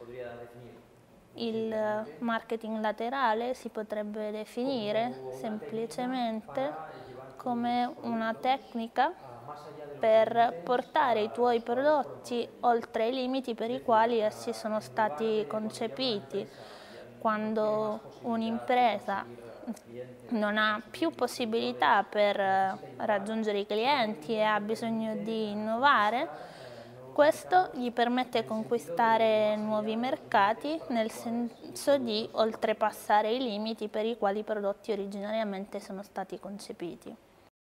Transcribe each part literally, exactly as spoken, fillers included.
Il marketing laterale si potrebbe definire semplicemente come una tecnica per portare i tuoi prodotti oltre i limiti per i quali essi sono stati concepiti. Quando un'impresa non ha più possibilità per raggiungere i clienti e ha bisogno di innovare, questo gli permette di conquistare nuovi mercati nel senso di oltrepassare i limiti per i quali i prodotti originariamente sono stati concepiti.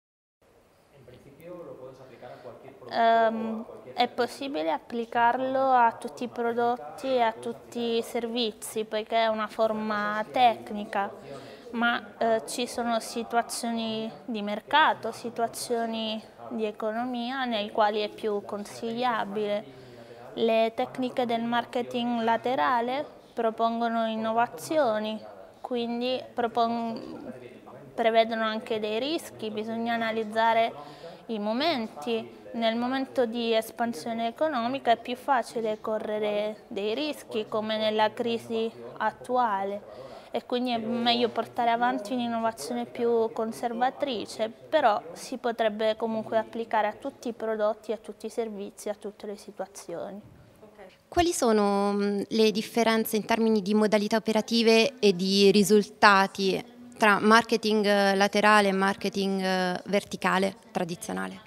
Um, è possibile applicarlo a tutti i prodotti e a tutti i servizi, poiché è una forma tecnica, ma eh, ci sono situazioni di mercato, situazioni di economia nei quali è più consigliabile. Le tecniche del marketing laterale propongono innovazioni, quindi propon- prevedono anche dei rischi, bisogna analizzare i momenti. Nel momento di espansione economica è più facile correre dei rischi, come nella crisi attuale, e quindi è meglio portare avanti un'innovazione più conservatrice, però si potrebbe comunque applicare a tutti i prodotti, a tutti i servizi, a tutte le situazioni. Quali sono le differenze in termini di modalità operative e di risultati tra marketing laterale e marketing verticale tradizionale?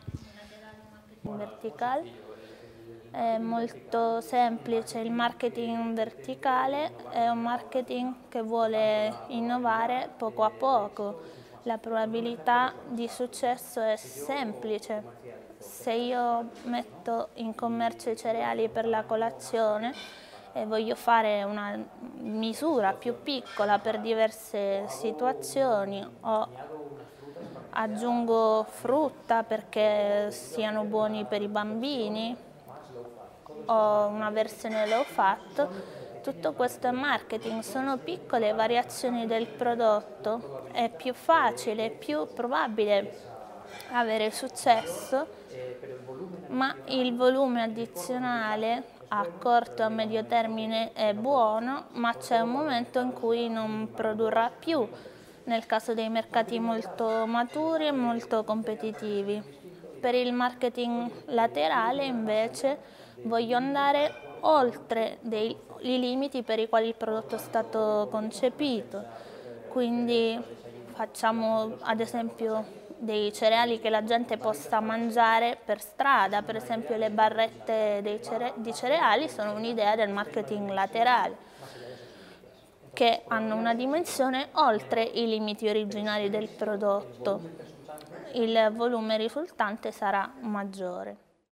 Verticale è molto semplice. Il marketing verticale è un marketing che vuole innovare poco a poco. La probabilità di successo è semplice. Se io metto in commercio i cereali per la colazione e voglio fare una misura più piccola per diverse situazioni, o aggiungo frutta perché siano buoni per i bambini, o una versione low fat, tutto questo è marketing, sono piccole variazioni del prodotto, è più facile, è più probabile avere successo, ma il volume addizionale a corto e a medio termine è buono, ma c'è un momento in cui non produrrà più, nel caso dei mercati molto maturi e molto competitivi. Per il marketing laterale invece voglio andare oltre dei, i limiti per i quali il prodotto è stato concepito, quindi facciamo ad esempio dei cereali che la gente possa mangiare per strada, per esempio le barrette dei cere di cereali sono un'idea del marketing laterale, che hanno una dimensione oltre i limiti originali del prodotto. Il volume risultante sarà maggiore.